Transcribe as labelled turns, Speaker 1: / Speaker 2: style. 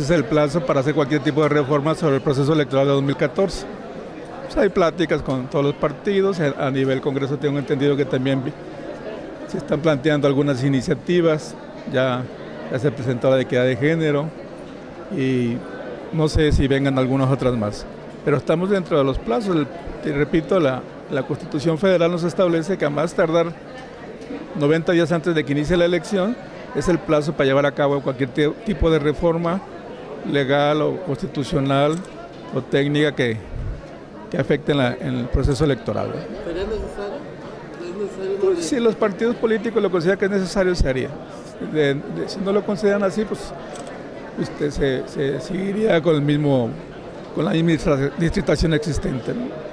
Speaker 1: es el plazo para hacer cualquier tipo de reforma sobre el proceso electoral de 2014. Pues hay pláticas con todos los partidos, a nivel Congreso tengo entendido que también se están planteando algunas iniciativas, ya se presentó la de equidad de género y no sé si vengan algunas otras más, pero estamos dentro de los plazos. Te repito, la Constitución Federal nos establece que a más tardar 90 días antes de que inicie la elección es el plazo para llevar a cabo cualquier tipo de reforma legal o constitucional o técnica que afecte en el proceso electoral.
Speaker 2: ¿Pero es necesario?
Speaker 1: Pues, si los partidos políticos lo consideran que es necesario, se haría. Si no lo consideran así, pues se seguiría con la misma distritación existente, ¿no?